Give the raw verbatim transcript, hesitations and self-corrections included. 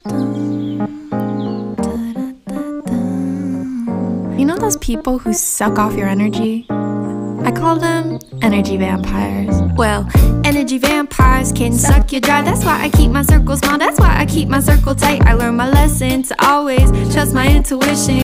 You know those people who suck off your energy? I call them energy vampires. Well, energy vampires can suck you dry. That's why I keep my circle small, that's why I keep my circle tight. I learned my lesson to always trust my intuition.